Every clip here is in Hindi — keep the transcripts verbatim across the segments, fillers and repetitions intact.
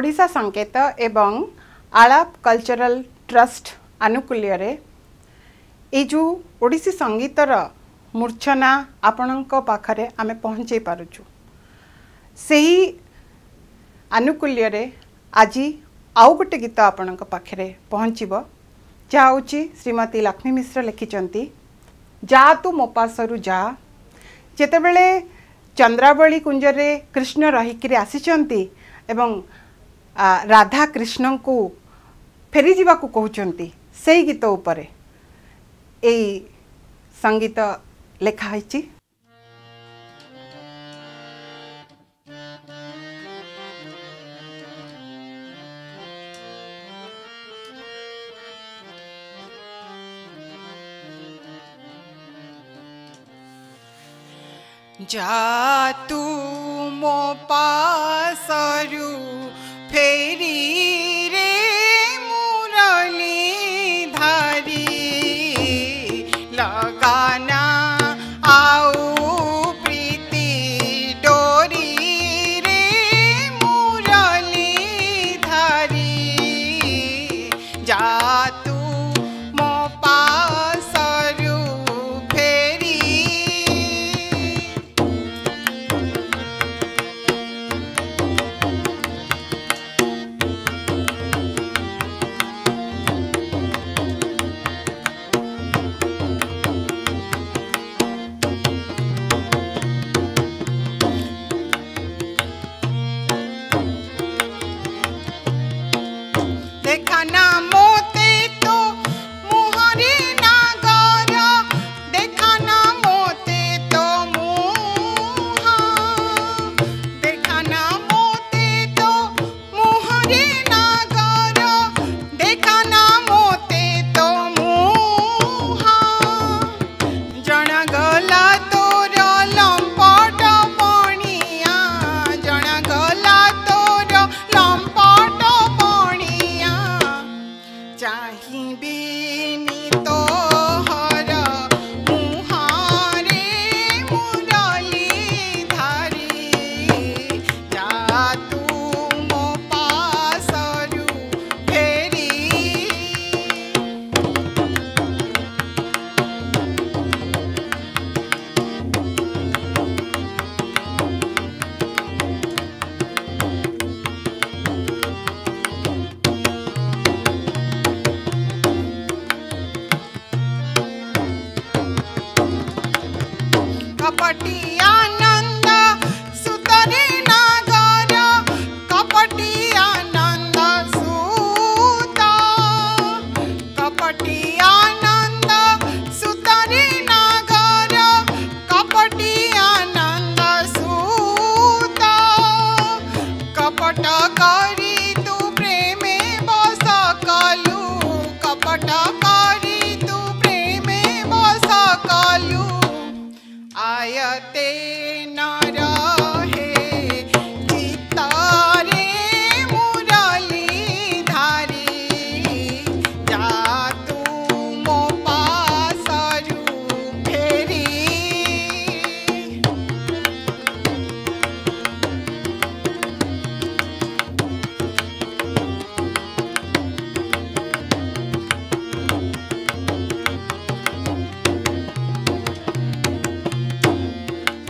ओडिशा संकेत एवं आलाप कल्चरल ट्रस्ट आनुकूल्य रे ए जो ओडिसी संगीतर मूर्छना आपणक पाखरे आमे पहुँचे पारुछु सही आनुकूल्य रे आज आउ गोटे गीत आपणक पाखरे पहुँचब जा होची श्रीमती लक्ष्मी मिश्र लिखिचंती जा तू मोपासरु जा जेतेबेले चंद्रावली कुंजरे कृष्ण रहीकि आसीचंती एवं राधा कृष्ण को फेरी जीवा को कहउचंती सेही गीत उपरे ए संगीत लेखा होईची। जा तू मो पासरु फेरी रे मुरली धारी लगाना आओ प्रीति डोरी रे मुरली धारी जा तू मो पासरु फेरी देखना मोते तो मुहरे नागर देखना मोते तो मुहा देखना मोते तो मुहरे नागर देखना मोते तो मुहा जना गला तोर लंपट पणिया जना गला तोर लंपट पणिया चाहिबिनी तो हर मुहारे मुरली धारी जा तू मो पासरु फेरी कपटी आनंद सुतरे नागर कपटी आनंद सुत कपटी आनंद सुतरे नागर कपटी आनंद सुत कपट करी तू प्रेमे बस कलु कपट करी तू प्रेमे बस कलु आयते न रहे चित्तरे मुरली धारी जा तू मो पासरु फेरी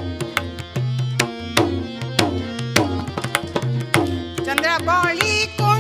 चंद्रावली को